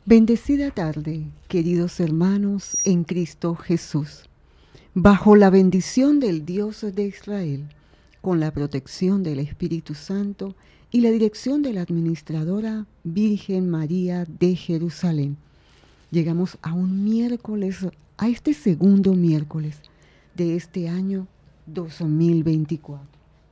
Bendecida tarde, queridos hermanos en Cristo Jesús. Bajo la bendición del Dios de Israel, con la protección del Espíritu Santo y la dirección de la administradora Virgen María de Jerusalén, llegamos a un miércoles, a este segundo miércoles de este año 2024.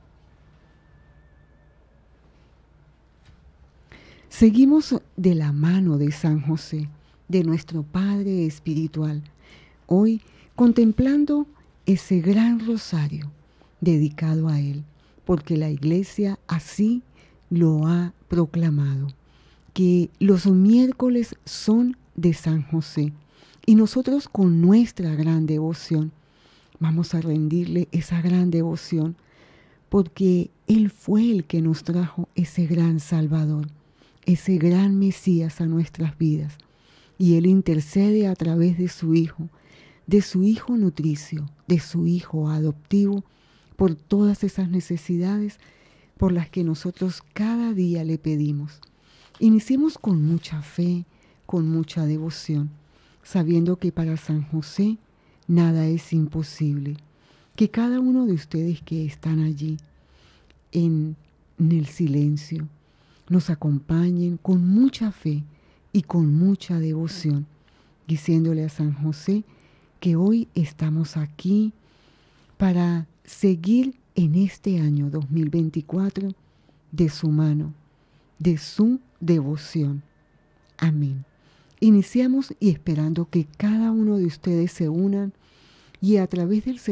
Seguimos de la mano de San José, de nuestro Padre espiritual, hoy contemplando ese gran rosario dedicado a Él, porque la Iglesia así lo ha proclamado, que los miércoles son de San José, y nosotros con nuestra gran devoción vamos a rendirle esa gran devoción, porque Él fue el que nos trajo ese gran Salvador, ese gran Mesías a nuestras vidas, y Él intercede a través de su Hijo nutricio, de su Hijo adoptivo, por todas esas necesidades por las que nosotros cada día le pedimos. Iniciemos con mucha fe, con mucha devoción, sabiendo que para San José nada es imposible, que cada uno de ustedes que están allí en el silencio, nos acompañen con mucha fe y con mucha devoción, diciéndole a San José que hoy estamos aquí para seguir en este año 2024 de su mano, de su devoción. Amén. Iniciamos y esperando que cada uno de ustedes se unan y a través del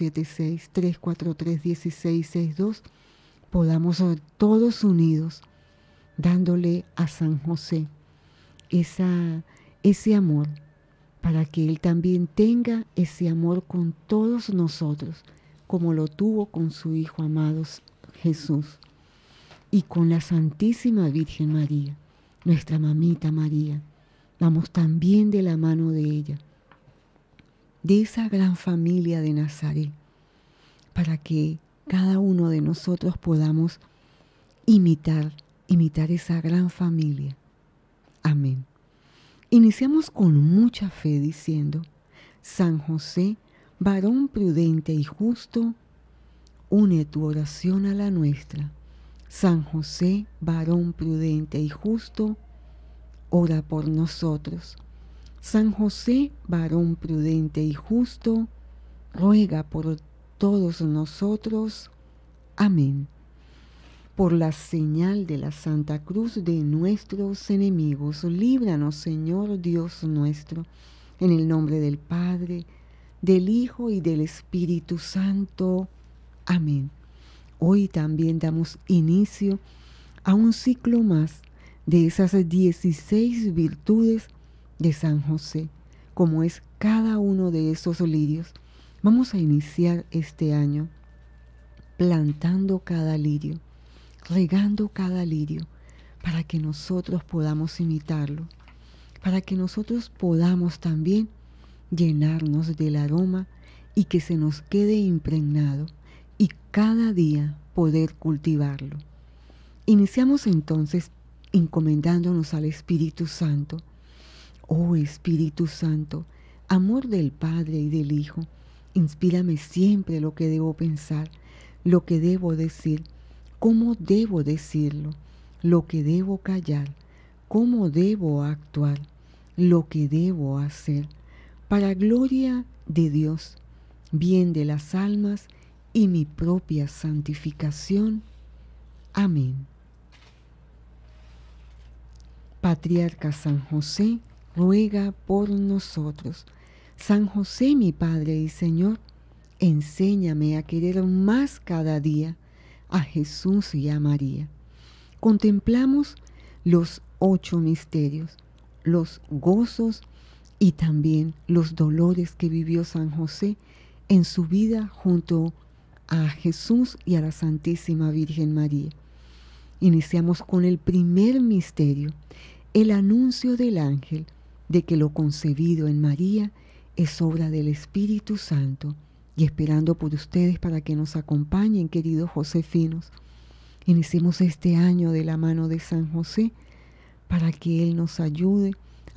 0276-343-1662 podamos todos unidos dándole a San José ese amor, para que Él también tenga ese amor con todos nosotros, como lo tuvo con su Hijo amado Jesús, y con la Santísima Virgen María, nuestra mamita María. Vamos también de la mano de ella, de esa gran familia de Nazaret, para que cada uno de nosotros podamos imitar esa gran familia. Amén. Iniciamos con mucha fe diciendo: San José, varón prudente y justo, une tu oración a la nuestra. San José, varón prudente y justo, ora por nosotros. San José, varón prudente y justo, ruega por todos nosotros. Amén. Por la señal de la Santa Cruz de nuestros enemigos, líbranos, Señor Dios nuestro, en el nombre del Padre, del Hijo y del Espíritu Santo. Amén. Hoy también damos inicio a un ciclo más de esas 16 virtudes de San José, como es cada uno de esos lirios. Vamos a iniciar este año plantando cada lirio, regando cada lirio, para que nosotros podamos imitarlo, para que nosotros podamos también llenarnos del aroma y que se nos quede impregnado y cada día poder cultivarlo. Iniciamos entonces encomendándonos al Espíritu Santo. Oh Espíritu Santo, amor del Padre y del Hijo, inspírame siempre lo que debo pensar, lo que debo decir, cómo debo decirlo, lo que debo callar, cómo debo actuar, lo que debo hacer, para gloria de Dios, bien de las almas y mi propia santificación. Amén. Patriarca San José, ruega por nosotros. San José, mi Padre y Señor, enséñame a querer más cada día a Jesús y a María. Contemplamos los 8 misterios, los gozos y también los dolores que vivió San José en su vida junto a Jesús y a la Santísima Virgen María. Iniciamos con el primer misterio, el anuncio del ángel de que lo concebido en María es obra del Espíritu Santo, y esperando por ustedes para que nos acompañen, queridos josefinos. Iniciemos este año de la mano de San José para que Él nos ayude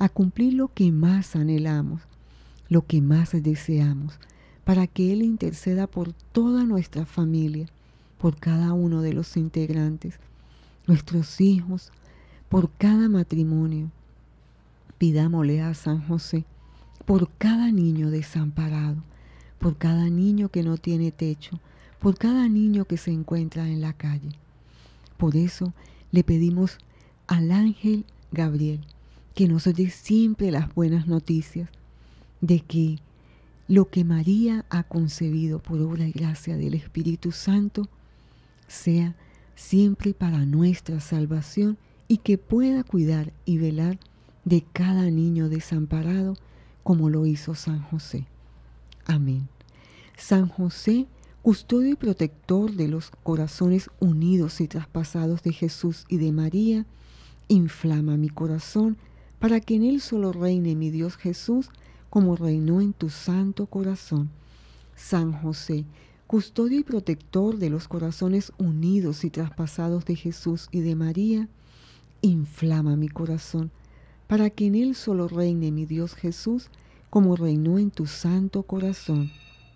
a cumplir lo que más anhelamos, lo que más deseamos, para que Él interceda por toda nuestra familia, por cada uno de los integrantes, nuestros hijos, por cada matrimonio. Pidámosle a San José por cada niño desamparado, por cada niño que no tiene techo, por cada niño que se encuentra en la calle. Por eso le pedimos al ángel Gabriel que nos dé siempre las buenas noticias de que lo que María ha concebido por obra y gracia del Espíritu Santo sea siempre para nuestra salvación y que pueda cuidar y velar de cada niño desamparado como lo hizo San José. Amén. San José, custodio y protector de los corazones unidos y traspasados de Jesús y de María, inflama mi corazón para que en él solo reine mi Dios Jesús como reinó en tu santo corazón. San José, custodio y protector de los corazones unidos y traspasados de Jesús y de María, inflama mi corazón para que en él solo reine mi Dios Jesús como reinó en tu santo corazón.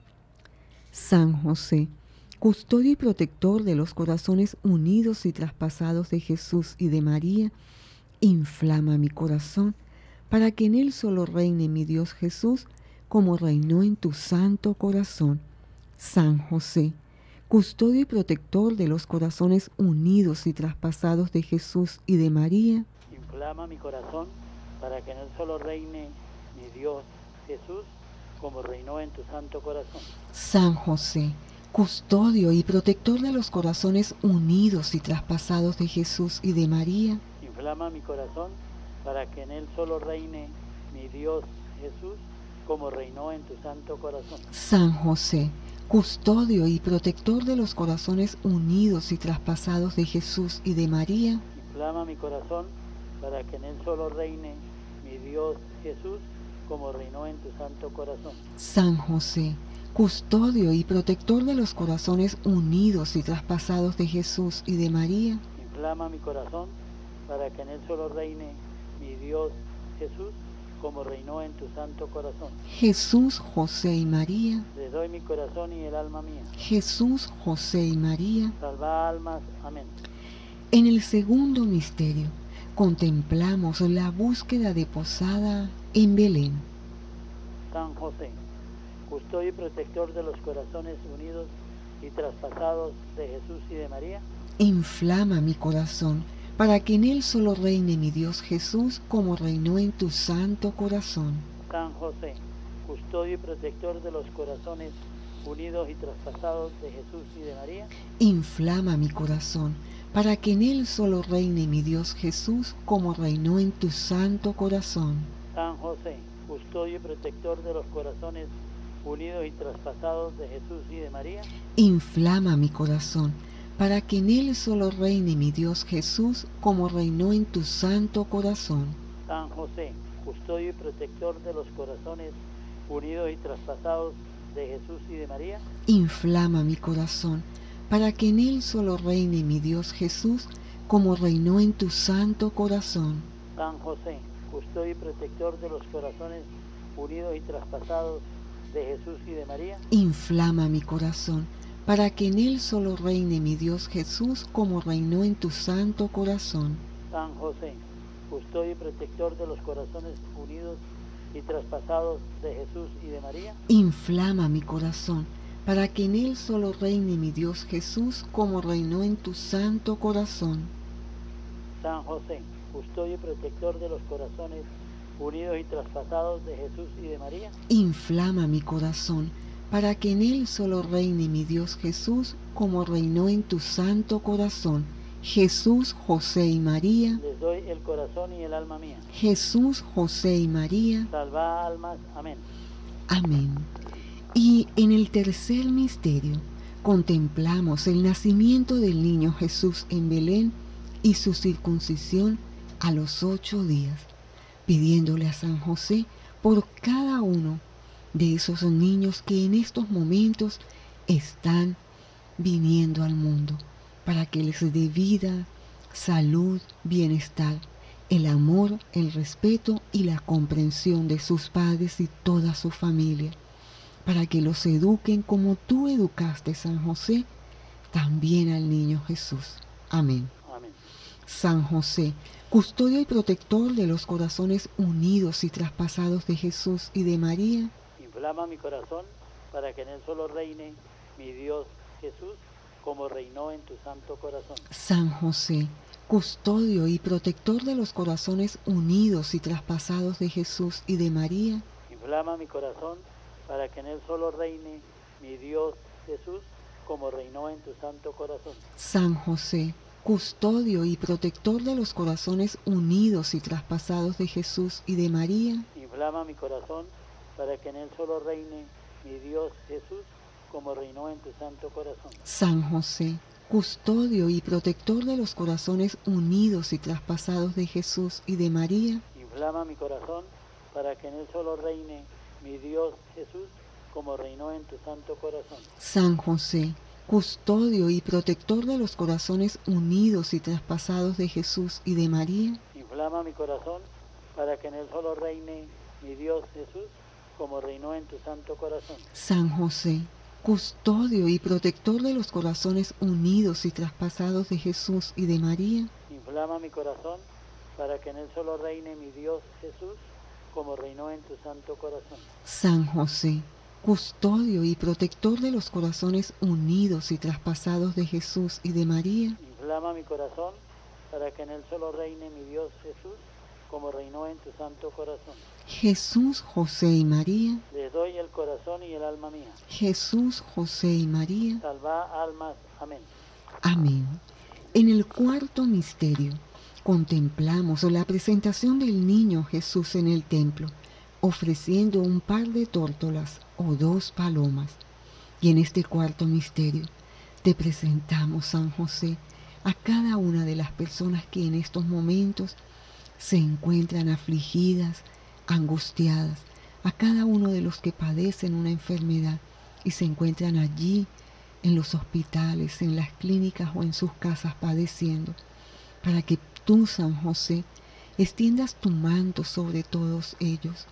San José, custodio y protector de los corazones unidos y traspasados de Jesús y de María, inflama mi corazón para que en él solo reine mi Dios Jesús como reinó en tu santo corazón. San José, custodio y protector de los corazones unidos y traspasados de Jesús y de María, inflama mi corazón para que en él solo reine mi Dios Jesús como reinó en tu santo corazón. San José, custodio y protector de los corazones unidos y traspasados de Jesús y de María, inflama mi corazón para que en él solo reine mi Dios Jesús como reinó en tu santo corazón. San José, custodio y protector de los corazones unidos y traspasados de Jesús y de María, inflama mi corazón para que en él solo reine mi Dios Jesús como reinó en tu santo corazón. San José, custodio y protector de los corazones unidos y traspasados de Jesús y de María, inflama mi corazón para que en él solo reine mi Dios Jesús como reinó en tu santo corazón. Jesús, José y María, Les doy mi corazón y el alma mía. Jesús, José y María. Salva almas. Amén. En el segundo misterio contemplamos la búsqueda de posada en Belén. San José, custodio y protector de los corazones unidos y traspasados de Jesús y de María, inflama mi corazón para que en él solo reine mi Dios Jesús como reinó en tu santo corazón. San José, custodio y protector de los corazones unidos y traspasados de Jesús y de María, inflama mi corazón para que en él solo reine mi Dios Jesús como reinó en tu santo corazón. San José, custodio y protector de los corazones unidos y traspasados de Jesús y de María, inflama mi corazón para que en él solo reine mi Dios Jesús como reinó en tu santo corazón. San José, custodio y protector de los corazones unidos y traspasados de Jesús y de María, inflama mi corazón para que en él solo reine mi Dios Jesús como reinó en tu santo corazón. San José, custodio y protector de los corazones unidos y traspasados de Jesús y de María, inflama mi corazón para que en él solo reine mi Dios Jesús como reinó en tu santo corazón. San José, custodio y protector de los corazones unidos y traspasados de Jesús y de María, inflama mi corazón para que en él solo reine mi Dios Jesús como reinó en tu santo corazón. San José, custodio y protector de los corazones unidos y traspasados de Jesús y de María, inflama mi corazón para que en él solo reine mi Dios Jesús como reinó en tu santo corazón. Jesús, José y María, les doy el corazón y el alma mía. Jesús, José y María. Salva almas. Amén. Amén. Y en el tercer misterio contemplamos el nacimiento del niño Jesús en Belén y su circuncisión a los 8 días, pidiéndole a San José por cada uno de esos niños que en estos momentos están viniendo al mundo, para que les dé vida, salud, bienestar el amor, el respeto y la comprensión de sus padres y toda su familia, para que los eduquen como tú educaste, San José, también al niño Jesús. Amén. Amén. San José, custodio y protector de los corazones unidos y traspasados de Jesús y de María, inflama mi corazón para que en él solo reine mi Dios Jesús, como reinó en tu santo corazón. San José, custodio y protector de los corazones unidos y traspasados de Jesús y de María, inflama mi corazón para que en él solo reine mi Dios Jesús, como reinó en tu santo corazón. San José, custodio y protector de los corazones unidos y traspasados de Jesús y de María, inflama mi corazón para que en él solo reine mi Dios Jesús, como reinó en tu santo corazón. San José, custodio y protector de los corazones unidos y traspasados de Jesús y de María, inflama mi corazón para que en él solo reine mi Dios Jesús, como reinó en tu santo corazón. San José, custodio y protector de los corazones unidos y traspasados de Jesús y de María, inflama mi corazón para que en él solo reine mi Dios Jesús, como reinó en tu santo corazón. San José, custodio y protector de los corazones unidos y traspasados de Jesús y de María, inflama mi corazón para que en él solo reine mi Dios Jesús, como reinó en tu santo corazón. San José, custodio y protector de los corazones unidos y traspasados de Jesús y de María, inflama mi corazón para que en él solo reine mi Dios Jesús, como reinó en tu santo corazón. Jesús, José y María, Les doy el corazón y el alma mía. Jesús, José y María. Salva almas. Amén. Amén. En el cuarto misterio contemplamos la presentación del niño Jesús en el templo, ofreciendo un par de tórtolas o 2 palomas. Y en este cuarto misterio te presentamos, San José, a cada una de las personas que en estos momentos se encuentran afligidas, angustiadas, a cada uno de los que padecen una enfermedad y se encuentran allí en los hospitales, en las clínicas o en sus casas padeciendo, para que tú, San José, extiendas tu manto sobre todos ellos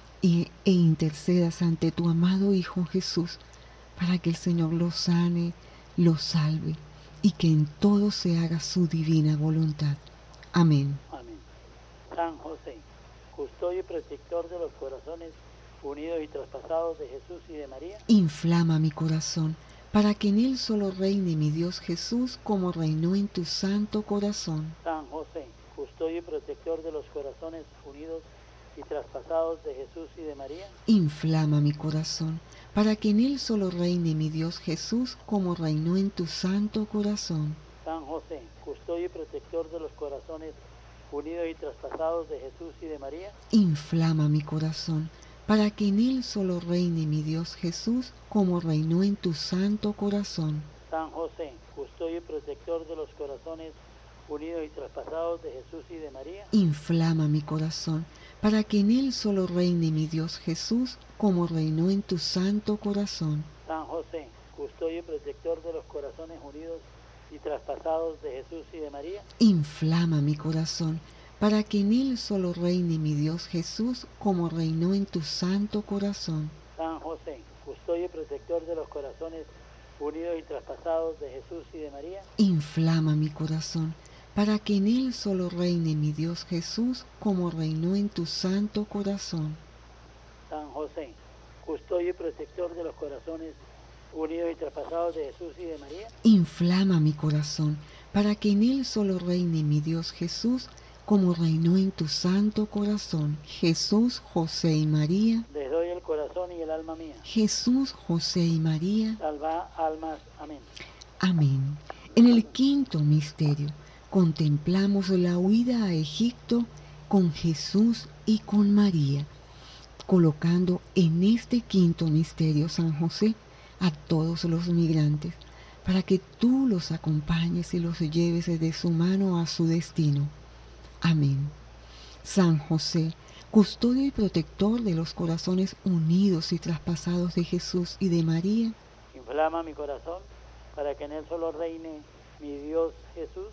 e intercedas ante tu amado Hijo Jesús, para que el Señor los sane, los salve y que en todo se haga su divina voluntad. Amén. Amén. San José, custodio y protector de los corazones unidos y traspasados de Jesús y de María, Inflama mi corazón, para que en él solo reine mi Dios Jesús, como reinó en tu santo corazón. San José, custodio y protector de los corazones unidos y traspasados de Jesús y de María, Inflama mi corazón, para que en él solo reine mi Dios Jesús, como reinó en tu santo corazón. San José, custodio y protector de los corazones unidos y traspasados de Jesús y de María, Inflama mi corazón, para que en él solo reine mi Dios Jesús, como reinó en tu santo corazón. San José, custodio y protector de los corazones unidos y traspasados de Jesús y de María, Inflama mi corazón, para que en él solo reine mi Dios Jesús, como reinó en tu santo corazón. San José, custodio y protector de los corazones unidos y traspasados de Jesús y de María, Inflama mi corazón, para que en él solo reine mi Dios Jesús, como reinó en tu santo corazón. San José, custodio y protector de los corazones unidos y traspasados de Jesús y de María, Inflama mi corazón, para que en él solo reine mi Dios Jesús, como reinó en tu santo corazón. San José, custodio y protector de los corazones unidos y traspasados de Jesús y de María, Inflama mi corazón, para que en él solo reine mi Dios Jesús, como reinó en tu santo corazón. Jesús, José y María. les doy el corazón y el alma mía. Jesús, José y María. Salva almas. Amén. Amén. En el quinto misterio contemplamos la huida a Egipto con Jesús y con María, colocando en este quinto misterio, San José, a todos los migrantes, para que tú los acompañes y los lleves de su mano a su destino. Amén. San José, custodio y protector de los corazones unidos y traspasados de Jesús y de María, Inflama mi corazón para que en él solo reine mi Dios Jesús,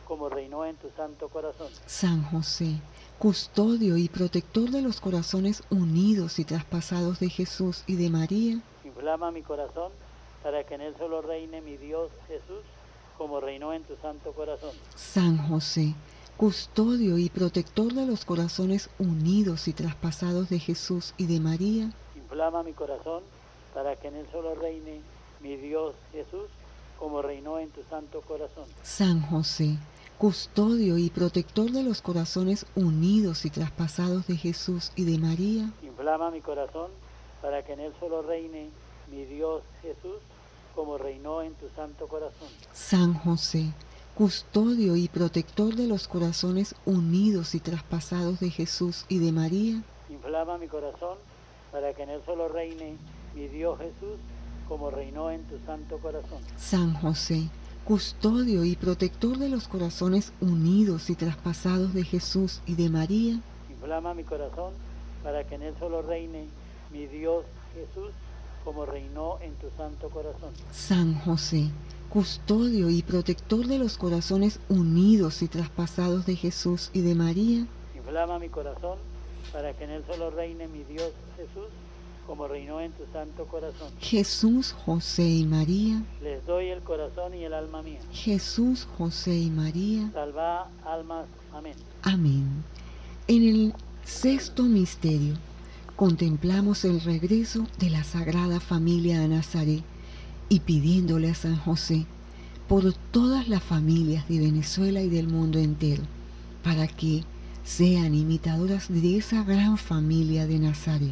como reinó en tu santo corazón. San José, custodio y protector de los corazones unidos y traspasados de Jesús y de María, Inflama mi corazón para que en él solo reine mi Dios Jesús, como reinó en tu santo corazón. San José, custodio y protector de los corazones unidos y traspasados de Jesús y de María, Inflama mi corazón para que en él solo reine mi Dios Jesús, como reinó en tu santo corazón. San José, custodio y protector de los corazones unidos y traspasados de Jesús y de María, Inflama mi corazón para que en él solo reine mi Dios Jesús, como reinó en tu santo corazón. San José, custodio y protector de los corazones unidos y traspasados de Jesús y de María, Inflama mi corazón para que en él solo reine mi Dios Jesús, como reinó en tu santo corazón. San José, custodio y protector de los corazones unidos y traspasados de Jesús y de María, Inflama mi corazón para que en él solo reine mi Dios Jesús, como reinó en tu santo corazón. San José, custodio y protector de los corazones unidos y traspasados de Jesús y de María, Inflama mi corazón para que en él solo reine mi Dios Jesús, como reinó en tu santo corazón. Jesús, José y María, Les doy el corazón y el alma mía. Jesús, José y María, Salva almas. Amén. amén. En el sexto misterio contemplamos el regreso de la Sagrada Familia a Nazaret y pidiéndole a San José por todas las familias de Venezuela y del mundo entero, para que sean imitadoras de esa gran familia de Nazaret.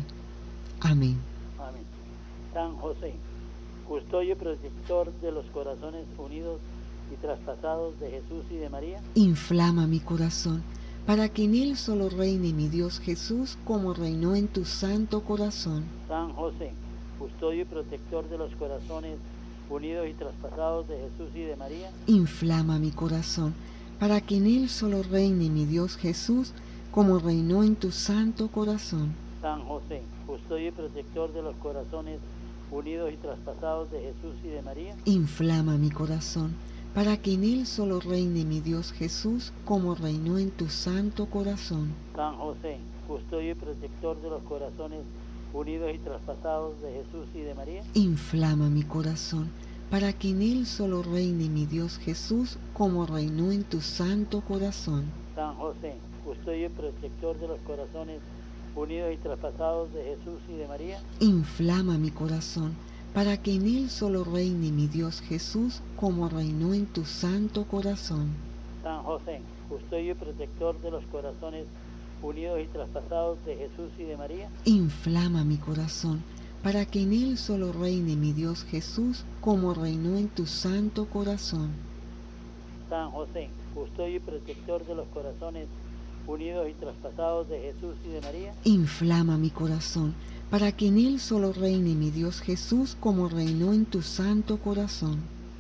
Amén. Amén. San José, custodio y protector de los corazones unidos y traspasados de Jesús y de María, Inflama mi corazón, para que en él solo reine mi Dios Jesús, como reinó en tu santo corazón. San José, custodio y protector de los corazones unidos y traspasados de Jesús y de María, Inflama mi corazón, para que en él solo reine mi Dios Jesús, como reinó en tu santo corazón. San José, custodio y protector de los corazones unidos y traspasados de Jesús y de María, Inflama mi corazón, para que en él solo reine mi Dios Jesús, como reinó en tu santo corazón. San José, custodio y protector de los corazones unidos y traspasados de Jesús y de María, Inflama mi corazón, para que en él solo reine mi Dios Jesús, como reinó en tu santo corazón. San José, custodio y protector de los corazones unidos y traspasados de Jesús y de María, Inflama mi corazón, para que en él solo reine mi Dios Jesús, como reinó en tu santo corazón. San José, custodio y protector de los corazones unidos y traspasados de Jesús y de María, Inflama mi corazón, para que en él solo reine mi Dios Jesús, como reinó en tu santo corazón. San José, custodio y protector de los corazones unidos y traspasados de Jesús y de María, Inflama mi corazón, para que en él solo reine mi Dios Jesús, como reinó en tu santo corazón.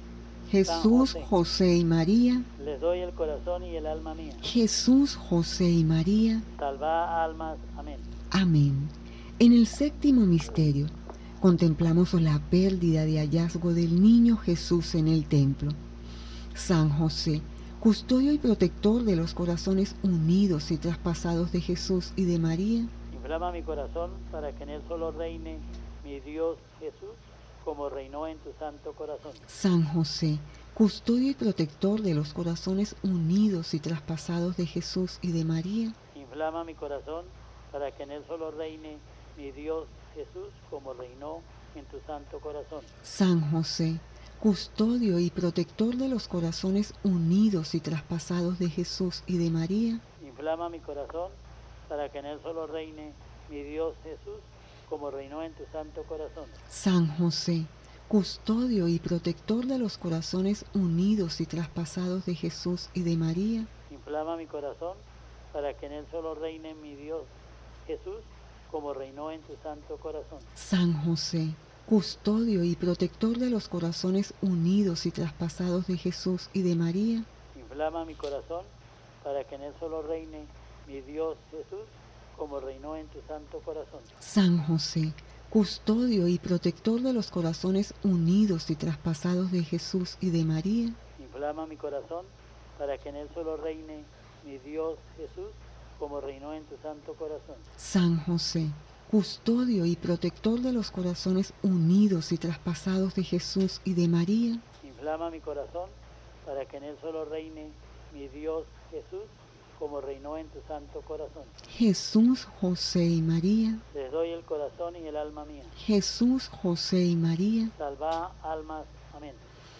Jesús, José y María, les doy el corazón y el alma mía. Jesús, José y María, Salva almas. Amén. amén. En el séptimo misterio contemplamos la pérdida de hallazgo del niño Jesús en el templo. San José, custodio y protector de los corazones unidos y traspasados de Jesús y de María, Inflama mi corazón para que en él solo reine mi Dios Jesús, como reinó en tu santo corazón. San José, custodio y protector de los corazones unidos y traspasados de Jesús y de María, Inflama mi corazón para que en él solo reine mi Dios Jesús, como reinó en tu santo corazón. San José, custodio y protector de los corazones unidos y traspasados de Jesús y de María, Inflama mi corazón para que en él solo reine mi Dios Jesús, como reinó en tu santo corazón. San José, custodio y protector de los corazones unidos y traspasados de Jesús y de María, Inflama mi corazón para que en él solo reine mi Dios Jesús, como reinó en tu santo corazón. San José, custodio y protector de los corazones unidos y traspasados de Jesús y de María, Inflama mi corazón para que en él solo reine mi Dios Jesús, como reinó en tu santo corazón. San José, custodio y protector de los corazones unidos y traspasados de Jesús y de María, Inflama mi corazón para que en él solo reine mi Dios Jesús, como reinó en tu santo corazón. San José, custodio y protector de los corazones unidos y traspasados de Jesús y de María, Inflama mi corazón, para que en él solo reine mi Dios Jesús, como reinó en tu santo corazón. Jesús, José y María, Les doy el corazón y el alma mía. Jesús, José y María. Salva almas. Amén.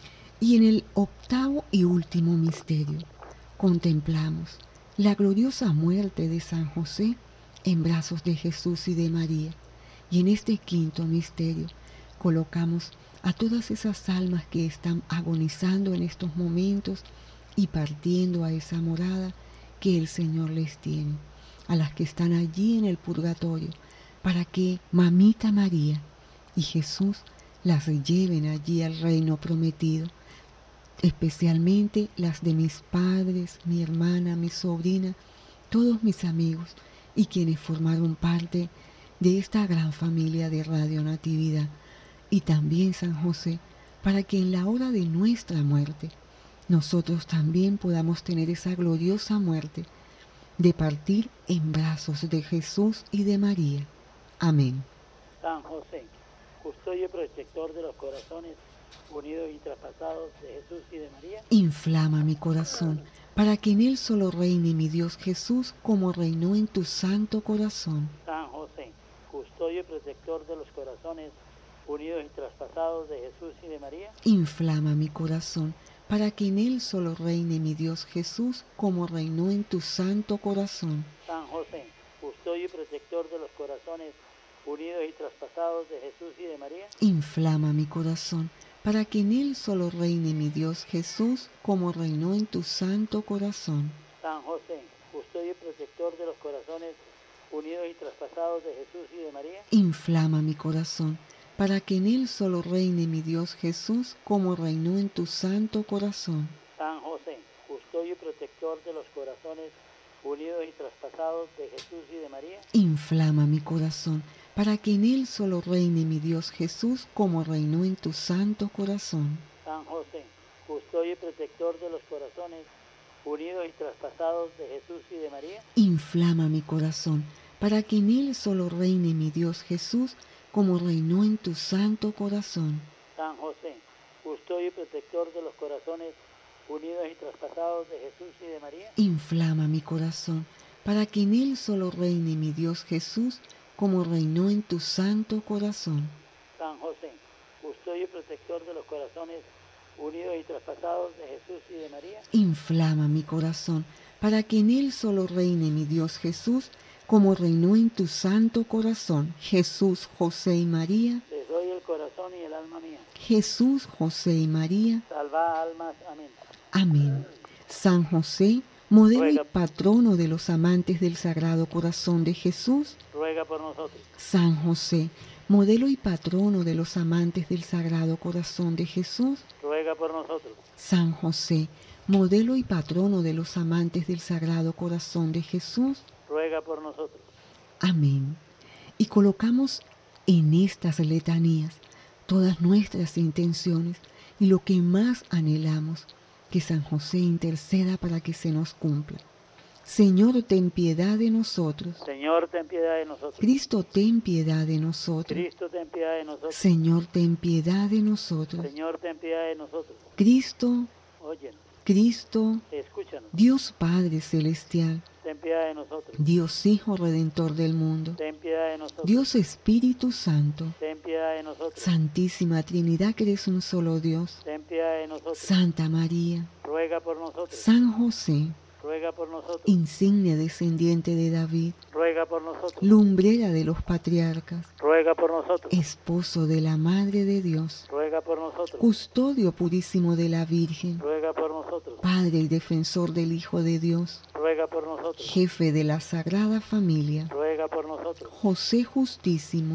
Y en el octavo y último misterio contemplamos la gloriosa muerte de San José en brazos de Jesús y de María. Y en este quinto misterio colocamos a todas esas almas que están agonizando en estos momentos y partiendo a esa morada que el Señor les tiene, a las que están allí en el purgatorio, para que Mamita María y Jesús las lleven allí al reino prometido, especialmente las de mis padres, mi hermana, mi sobrina, todos mis amigos y quienes formaron parte de esta gran familia de Radio Natividad, y también San José, para que en la hora de nuestra muerte nosotros también podamos tener esa gloriosa muerte de partir en brazos de Jesús y de María. Amén. San José, custodio y protector de los corazones unidos y traspasados de Jesús y de María, Inflama mi corazón, para que en él solo reine mi Dios Jesús, como reinó en tu santo corazón. San José, custodio y protector de los corazones unidos y traspasados de Jesús y de María, Inflama mi corazón, para que en él solo reine mi Dios Jesús, como reinó en tu santo corazón. San José, custodio y protector de los corazones unidos y traspasados de Jesús y de María, Inflama mi corazón, para que en él solo reine mi Dios Jesús, como reinó en tu santo corazón. San José, custodio y protector de los corazones unidos y traspasados de Jesús y de María, Inflama mi corazón, para que en él solo reine mi Dios Jesús, como reinó en tu santo corazón. San José, custodio y protector de los corazones unidos y traspasados de Jesús y de María, Inflama mi corazón, para que en él solo reine mi Dios Jesús, como reinó en tu santo corazón. San José, custodio y protector de los corazones unidos y traspasados de Jesús y de María, Inflama mi corazón, para que en él solo reine mi Dios Jesús, como reinó en tu santo corazón. San José, custodio y protector de los corazones unidos y traspasados de Jesús y de María, Inflama mi corazón, para que en él solo reine mi Dios Jesús, como reinó en tu santo corazón. San José, custodio y protector de los corazones unidos y traspasados de Jesús y de María, Inflama mi corazón, para que en él solo reine mi Dios Jesús, como reinó en tu santo corazón. Jesús, José y María. les doy el corazón y el alma mía. Jesús, José y María. Salva almas. Amén. Amén. San José, modelo y Ruega. patrono de los amantes del Sagrado Corazón de Jesús. Ruega por nosotros. San José, modelo y patrono de los amantes del Sagrado Corazón de Jesús. Ruega por nosotros. San José, modelo y patrono de los amantes del Sagrado Corazón de Jesús. Ruega por nosotros. Amén. Y colocamos en estas letanías todas nuestras intenciones y lo que más anhelamos, que San José interceda para que se nos cumpla. Señor, ten piedad de nosotros. Señor, ten piedad de nosotros. Cristo, ten piedad de nosotros. Cristo, ten piedad de nosotros. Señor, ten piedad de nosotros. Señor, ten piedad de nosotros. Cristo, Óyenos, Cristo, escúchanos. Dios Padre Celestial, Ten piedad de nosotros. Dios Hijo Redentor del mundo, Ten piedad de nosotros. Dios Espíritu Santo, Ten piedad de nosotros. Santísima Trinidad, que eres un solo Dios, Ten piedad de nosotros. Santa María, Ruega por nosotros. San José, Ruega por nosotros. insigne descendiente de David, Ruega por nosotros. lumbrera de los patriarcas, Ruega por nosotros. esposo de la Madre de Dios, Ruega por nosotros. custodio purísimo de la Virgen, Ruega por nosotros. Padre y defensor del Hijo de Dios, Ruega por nosotros. jefe de la Sagrada Familia, Ruega por nosotros. José justísimo, Ruega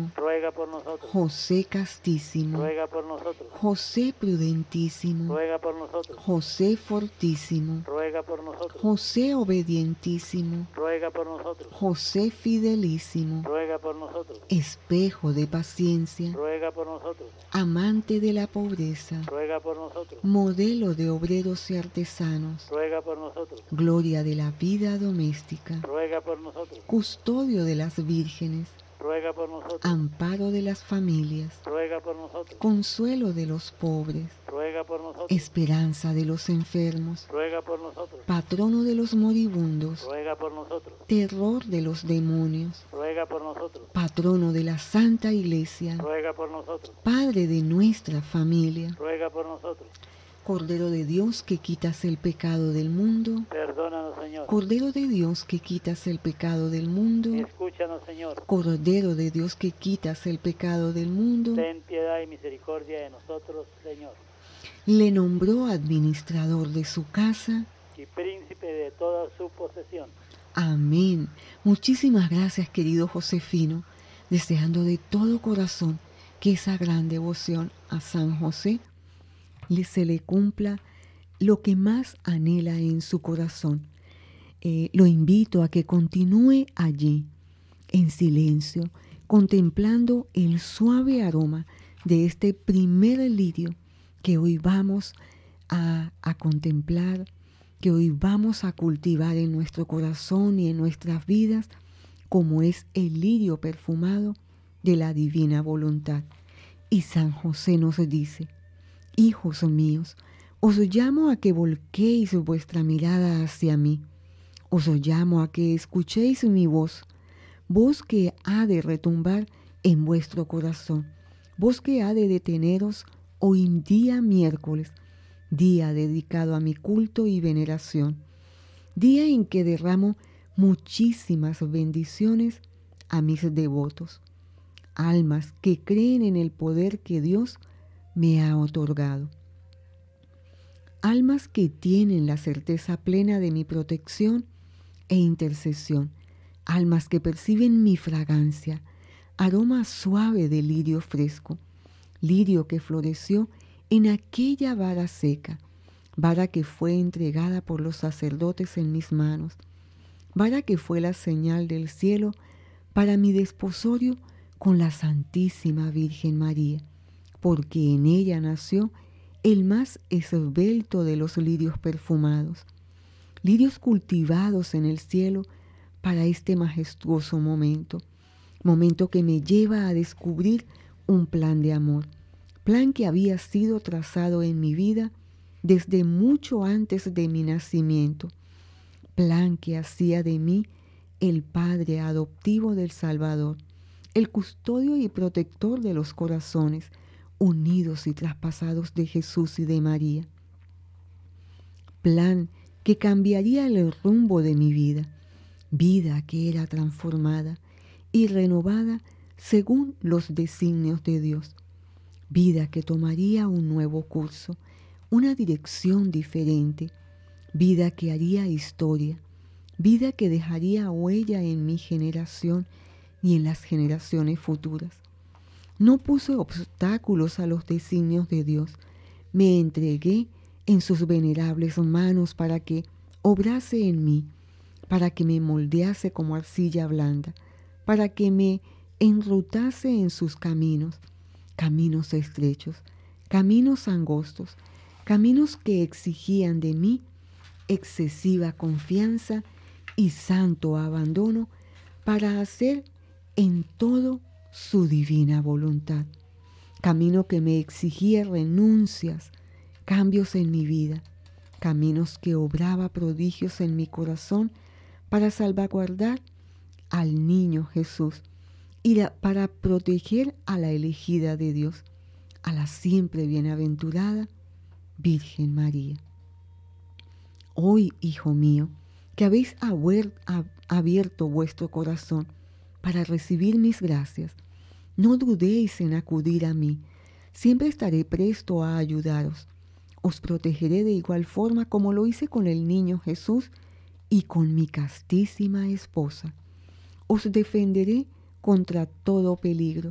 ruega por nosotros. José castísimo, Ruega por nosotros. José prudentísimo, Ruega por nosotros. José fortísimo, Ruega por nosotros. José obedientísimo, Ruega por nosotros. José fidelísimo, Ruega por nosotros. espejo de paciencia, Ruega por nosotros. amante de la pobreza, Ruega por nosotros. modelo de obreros y artesanos, Ruega por nosotros. gloria de la vida doméstica, Ruega por nosotros. custodio de las vírgenes, Ruega por nosotros. amparo de las familias, Ruega por nosotros. consuelo de los pobres, Ruega por nosotros. esperanza de los enfermos, Ruega por nosotros. patrono de los moribundos, Ruega por nosotros. terror de los demonios, Ruega por nosotros. patrono de la Santa Iglesia, Ruega por nosotros. Padre de nuestra familia, Ruega por nosotros. Cordero de Dios que quitas el pecado del mundo, Perdónanos, Señor. Cordero de Dios que quitas el pecado del mundo, Escúchanos, Señor. Cordero de Dios que quitas el pecado del mundo, Ten piedad y misericordia de nosotros, Señor. le nombró administrador de su casa. Y príncipe de toda su posesión. Amén. Muchísimas gracias, querido Josefino, deseando de todo corazón que esa gran devoción a San José se le cumpla lo que más anhela en su corazón. Lo invito a que continúe allí, en silencio, contemplando el suave aroma de este primer lirio que hoy vamos a contemplar, que hoy vamos a cultivar en nuestro corazón y en nuestras vidas, como es el lirio perfumado de la divina voluntad. Y San José nos dice: hijos míos, os llamo a que volquéis vuestra mirada hacia mí. Os llamo a que escuchéis mi voz, voz que ha de retumbar en vuestro corazón, voz que ha de deteneros hoy día miércoles, día dedicado a mi culto y veneración, día en que derramo muchísimas bendiciones a mis devotos, almas que creen en el poder que Dios me ha otorgado, almas que tienen la certeza plena de mi protección e intercesión, almas que perciben mi fragancia, aroma suave de lirio fresco, lirio que floreció en aquella vara seca, vara que fue entregada por los sacerdotes en mis manos, vara que fue la señal del cielo para mi desposorio con la Santísima Virgen María, porque en ella nació el más esbelto de los lirios perfumados, lirios cultivados en el cielo para este majestuoso momento, momento que me lleva a descubrir un plan de amor, plan que había sido trazado en mi vida desde mucho antes de mi nacimiento, plan que hacía de mí el Padre adoptivo del Salvador, el custodio y protector de los corazones unidos y traspasados de Jesús y de María. Plan que cambiaría el rumbo de mi vida, vida que era transformada y renovada según los designios de Dios, vida que tomaría un nuevo curso, una dirección diferente, vida que haría historia, vida que dejaría huella en mi generación y en las generaciones futuras. No puse obstáculos a los designios de Dios, me entregué en sus venerables manos para que obrase en mí, para que me moldease como arcilla blanda, para que me enrutase en sus caminos, caminos estrechos, caminos angostos, caminos que exigían de mí excesiva confianza y santo abandono para hacer en todo su divina voluntad. Camino que me exigía renuncias, cambios en mi vida, caminos que obraba prodigios en mi corazón para salvaguardar al niño Jesús y para proteger a la elegida de Dios, a la siempre bienaventurada Virgen María. Hoy, hijo mío, que habéis abierto vuestro corazón para recibir mis gracias, no dudéis en acudir a mí. Siempre estaré presto a ayudaros. Os protegeré de igual forma como lo hice con el niño Jesús y con mi castísima esposa. Os defenderé contra todo peligro,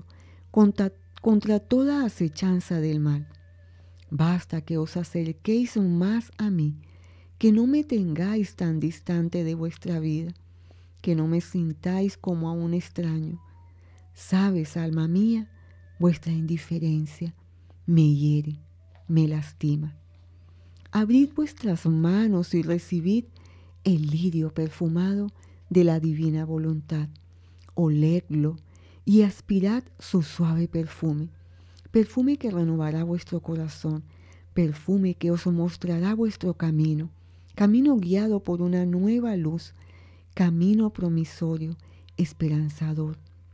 contra toda acechanza del mal. Basta que os acerquéis más a mí, que no me tengáis tan distante de vuestra vida, que no me sintáis como a un extraño. Sabes, alma mía, vuestra indiferencia me hiere, me lastima. Abrid vuestras manos y recibid el lirio perfumado de la divina voluntad. Oledlo y aspirad su suave perfume, perfume que renovará vuestro corazón, perfume que os mostrará vuestro camino, camino guiado por una nueva luz, camino promisorio, esperanzador,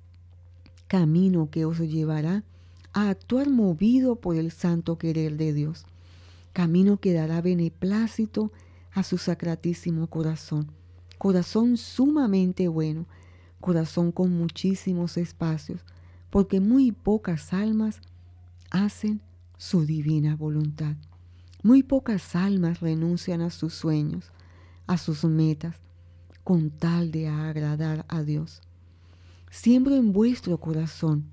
camino que os llevará a actuar movido por el santo querer de Dios, camino que dará beneplácito a su sacratísimo corazón, corazón sumamente bueno, corazón con muchísimos espacios, porque muy pocas almas hacen su divina voluntad. Muy pocas almas renuncian a sus sueños, a sus metas, con tal de agradar a Dios. Siembro en vuestro corazón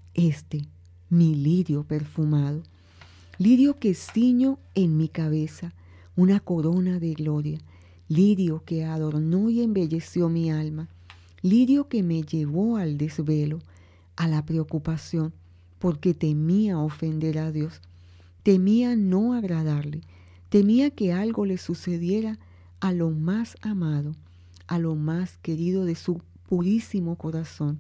mi lirio perfumado, lirio que ciño en mi cabeza, una corona de gloria, lirio que adornó y embelleció mi alma, lirio que me llevó al desvelo, a la preocupación, porque temía ofender a Dios, temía no agradarle, temía que algo le sucediera a lo más amado, a lo más querido de su purísimo corazón.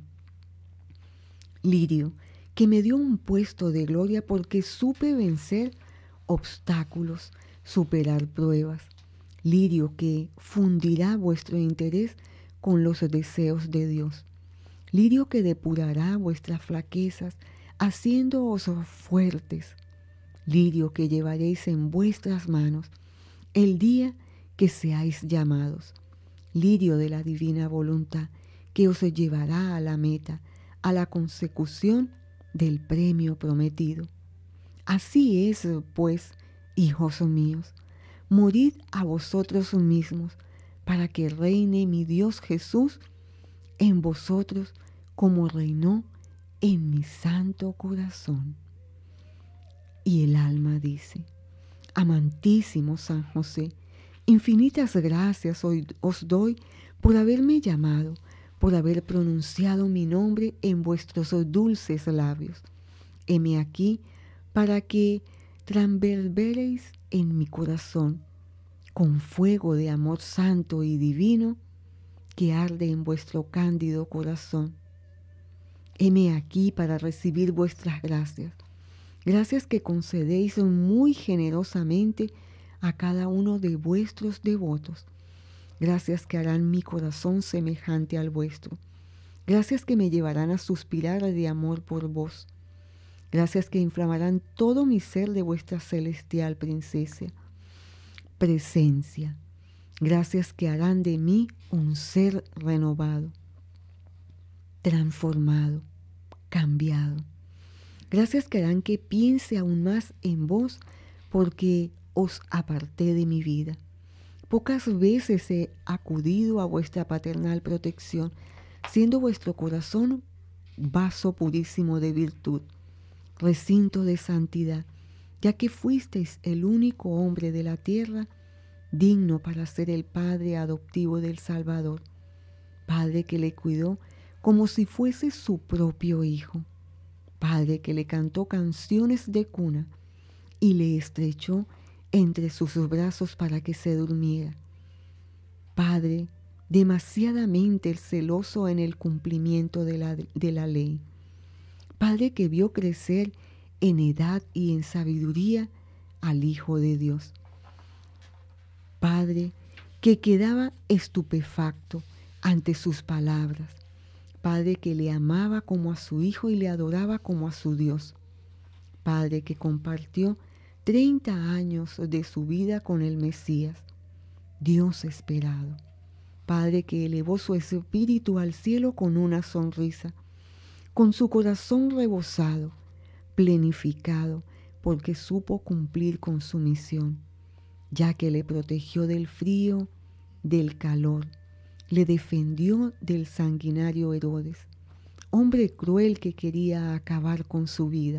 Lirio, que me dio un puesto de gloria porque supe vencer obstáculos, superar pruebas. Lirio que fundirá vuestro interés con los deseos de Dios. Lirio que depurará vuestras flaquezas, haciéndoos fuertes. Lirio que llevaréis en vuestras manos el día que seáis llamados. Lirio de la divina voluntad que os llevará a la meta, a la consecución del premio prometido. Así es, pues, hijos míos, morid a vosotros mismos, para que reine mi Dios Jesús en vosotros como reinó en mi santo corazón. Y el alma dice: amantísimo San José, infinitas gracias os doy por haberme llamado, por haber pronunciado mi nombre en vuestros dulces labios. Heme aquí para que transverberéis en mi corazón con fuego de amor santo y divino que arde en vuestro cándido corazón. Heme aquí para recibir vuestras gracias, gracias que concedéis muy generosamente a cada uno de vuestros devotos, gracias que harán mi corazón semejante al vuestro, gracias que me llevarán a suspirar de amor por vos, gracias que inflamarán todo mi ser de vuestra celestial presencia, gracias que harán de mí un ser renovado, transformado, cambiado. Gracias que harán que piense aún más en vos, porque os aparté de mi vida. Pocas veces he acudido a vuestra paternal protección, siendo vuestro corazón vaso purísimo de virtud, recinto de santidad, ya que fuisteis el único hombre de la tierra digno para ser el padre adoptivo del Salvador, padre que le cuidó como si fuese su propio hijo, padre que le cantó canciones de cuna y le estrechó entre sus brazos para que se durmiera, padre demasiadamente celoso en el cumplimiento de la ley, padre que vio crecer en edad y en sabiduría al Hijo de Dios, padre que quedaba estupefacto ante sus palabras, padre que le amaba como a su hijo y le adoraba como a su Dios, padre que compartió 30 años de su vida con el Mesías, Dios esperado, padre que elevó su espíritu al cielo con una sonrisa, con su corazón rebosado, plenificado, porque supo cumplir con su misión, ya que le protegió del frío, del calor, le defendió del sanguinario Herodes, hombre cruel que quería acabar con su vida,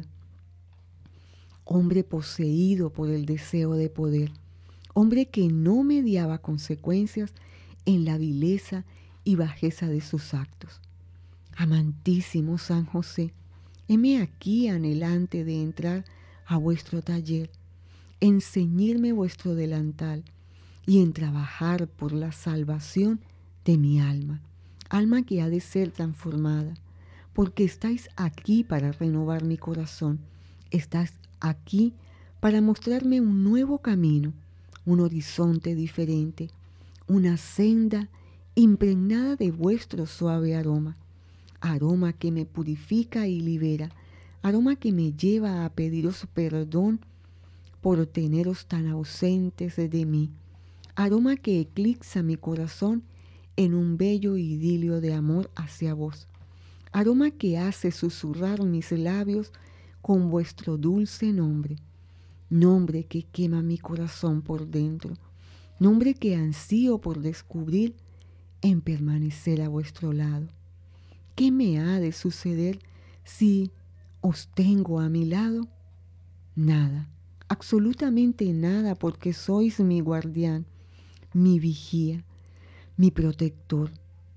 hombre poseído por el deseo de poder, hombre que no mediaba consecuencias en la vileza y bajeza de sus actos. Amantísimo San José, heme aquí anhelante de entrar a vuestro taller, en ceñirme vuestro delantal y en trabajar por la salvación de mi alma, alma que ha de ser transformada, porque estáis aquí para renovar mi corazón, estáis aquí para mostrarme un nuevo camino, un horizonte diferente, una senda impregnada de vuestro suave aroma, aroma que me purifica y libera, aroma que me lleva a pediros perdón por teneros tan ausentes de mí, aroma que eclipsa mi corazón en un bello idilio de amor hacia vos, aroma que hace susurrar mis labios con vuestro dulce nombre, nombre que quema mi corazón por dentro, nombre que ansío por descubrir en permanecer a vuestro lado. ¿Qué me ha de suceder si os tengo a mi lado? Nada, absolutamente nada, porque sois mi guardián, mi vigía, mi protector,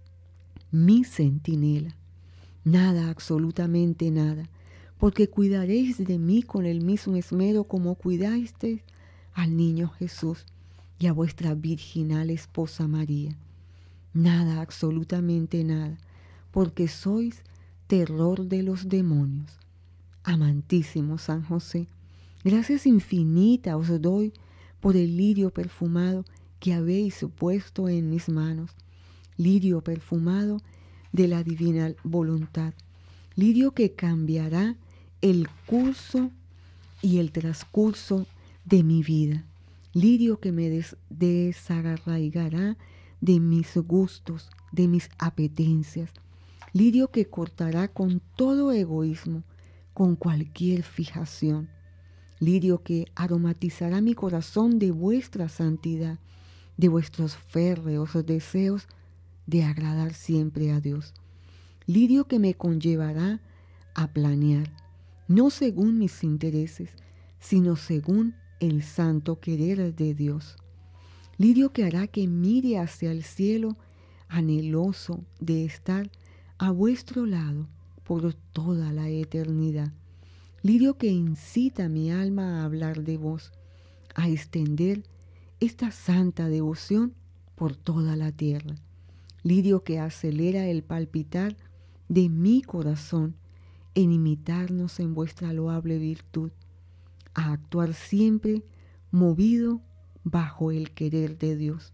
mi centinela. Nada, absolutamente nada, porque cuidaréis de mí con el mismo esmero como cuidasteis al niño Jesús y a vuestra virginal esposa María. Nada, absolutamente nada, porque sois terror de los demonios. Amantísimo San José, gracias infinitas os doy por el lirio perfumado que habéis puesto en mis manos, lirio perfumado de la divina voluntad, lirio que cambiará el curso y el transcurso de mi vida, lirio que me desarraigará de mis gustos, de mis apetencias, lirio que cortará con todo egoísmo, con cualquier fijación, lirio que aromatizará mi corazón de vuestra santidad, de vuestros férreos deseos de agradar siempre a Dios, lirio que me conllevará a planear, no según mis intereses, sino según el santo querer de Dios, lirio que hará que mire hacia el cielo, anheloso de estar a vuestro lado por toda la eternidad, lirio que incita a mi alma a hablar de vos, a extender esta santa devoción por toda la tierra, lirio que acelera el palpitar de mi corazón en imitarnos en vuestra loable virtud, a actuar siempre movido bajo el querer de Dios,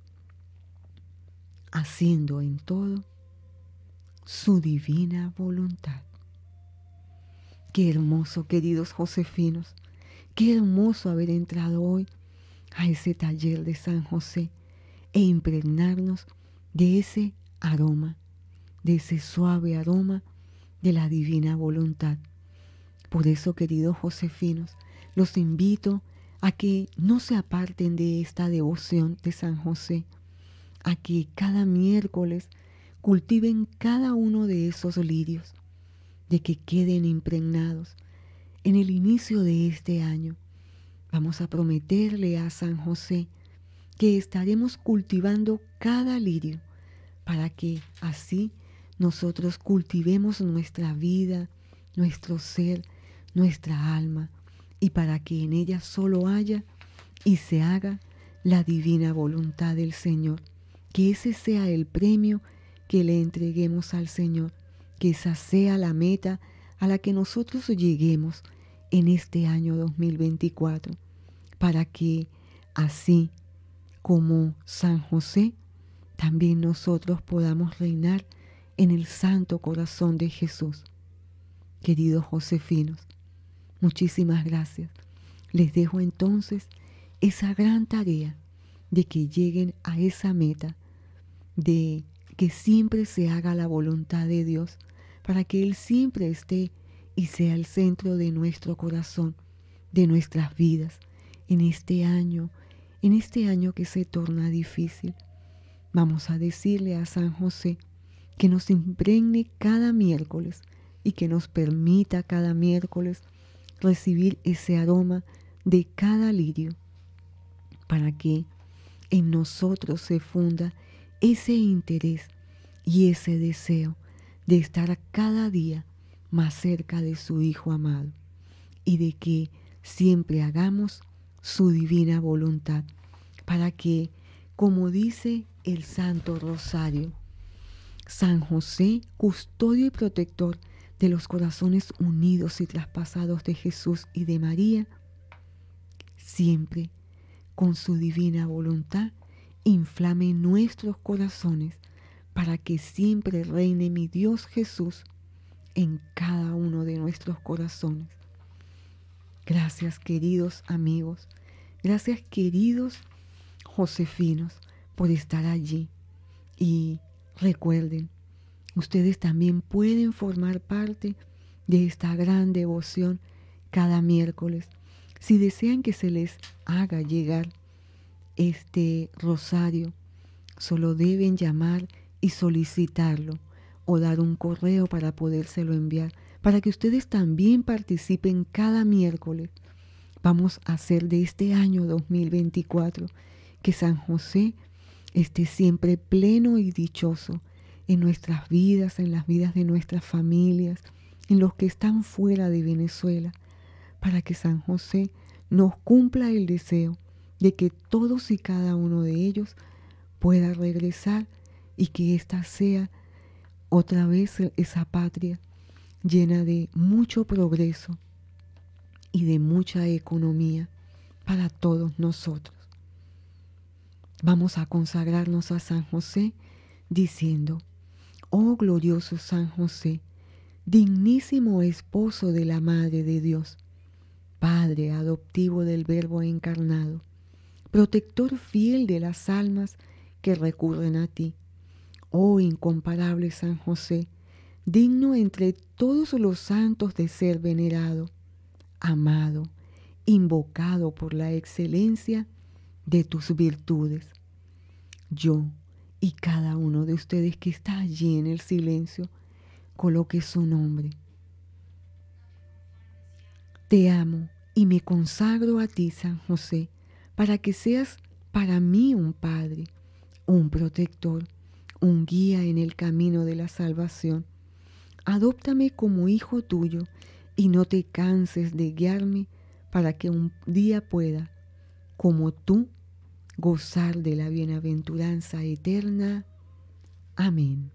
haciendo en todo su divina voluntad. Qué hermoso, queridos josefinos, qué hermoso haber entrado hoy a ese taller de San José e impregnarnos de ese aroma, de ese suave aroma de la divina voluntad. Por eso, queridos josefinos, los invito a que no se aparten de esta devoción de San José, a que cada miércoles cultiven cada uno de esos lirios, de que queden impregnados. En el inicio de este año vamos a prometerle a San José que estaremos cultivando cada lirio para que así nosotros cultivemos nuestra vida, nuestro ser, nuestra alma, y para que en ella solo haya y se haga la divina voluntad del Señor. Que ese sea el premio que le entreguemos al Señor, que esa sea la meta a la que nosotros lleguemos en este año 2024, para que así como San José, también nosotros podamos reinar en el santo corazón de Jesús. Queridos josefinos, muchísimas gracias. Les dejo entonces esa gran tarea de que lleguen a esa meta, de que siempre se haga la voluntad de Dios, para que Él siempre esté y sea el centro de nuestro corazón, de nuestras vidas, en este año que se torna difícil. Vamos a decirle a San José que nos impregne cada miércoles y que nos permita cada miércoles recibir ese aroma de cada lirio, para que en nosotros se funda ese interés y ese deseo de estar cada día más cerca de su Hijo amado, y de que siempre hagamos su divina voluntad, para que, como dice el Santo Rosario, San José, custodio y protector de los corazones unidos y traspasados de Jesús y de María, siempre con su divina voluntad inflame nuestros corazones, para que siempre reine mi Dios Jesús en cada uno de nuestros corazones. Gracias, queridos amigos, gracias, queridos josefinos, por estar allí. Y recuerden, ustedes también pueden formar parte de esta gran devoción cada miércoles. Si desean que se les haga llegar este rosario, solo deben llamar y solicitarlo, o dar un correo para podérselo enviar, para que ustedes también participen cada miércoles. Vamos a hacer de este año 2024 que San José esté siempre pleno y dichoso en nuestras vidas, en las vidas de nuestras familias, en los que están fuera de Venezuela, para que San José nos cumpla el deseo de que todos y cada uno de ellos pueda regresar, y que ésta sea otra vez esa patria llena de mucho progreso y de mucha economía para todos nosotros. Vamos a consagrarnos a San José diciendo: oh glorioso San José, dignísimo esposo de la Madre de Dios, Padre adoptivo del Verbo encarnado, protector fiel de las almas que recurren a ti. Oh incomparable San José, digno entre todos los santos de ser venerado, amado, invocado por la excelencia de tus virtudes. Yo y cada uno de ustedes que está allí en el silencio, coloque su nombre. Te amo y me consagro a ti, San José, para que seas para mí un Padre, un protector, un guía en el camino de la salvación. Adóptame como hijo tuyo y no te canses de guiarme, para que un día pueda, como tú, gozar de la bienaventuranza eterna. Amén.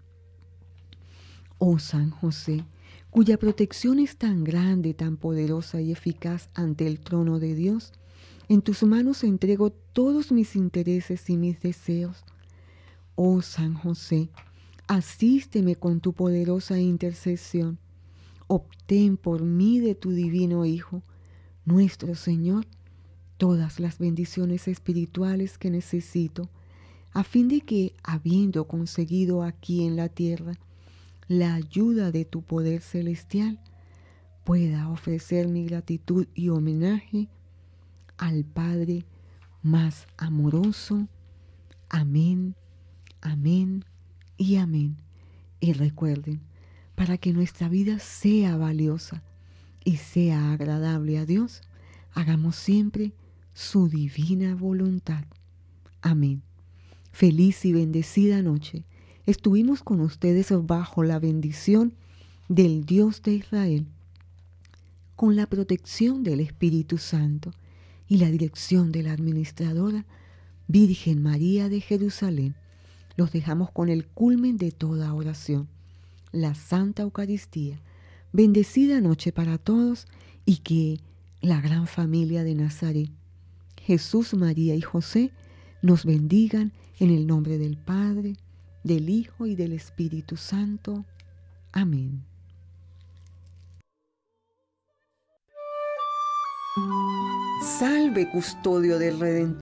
Oh San José, cuya protección es tan grande, tan poderosa y eficaz ante el trono de Dios, en tus manos entrego todos mis intereses y mis deseos. Oh San José, asísteme con tu poderosa intercesión. Obtén por mí de tu divino Hijo, nuestro Señor, todas las bendiciones espirituales que necesito, a fin de que, habiendo conseguido aquí en la tierra la ayuda de tu poder celestial, pueda ofrecer mi gratitud y homenaje al Padre más amoroso. Amén, amén y amén. Y recuerden, para que nuestra vida sea valiosa y sea agradable a Dios, hagamos siempre su divina voluntad. Amén. Feliz y bendecida noche. Estuvimos con ustedes bajo la bendición del Dios de Israel, con la protección del Espíritu Santo y la dirección de la administradora Virgen María de Jerusalén. Los dejamos con el culmen de toda oración, la Santa Eucaristía. Bendecida noche para todos, y que la gran familia de Nazaret, Jesús, María y José, nos bendigan en el nombre del Padre, del Hijo y del Espíritu Santo. Amén. Salve, custodio del Redentor.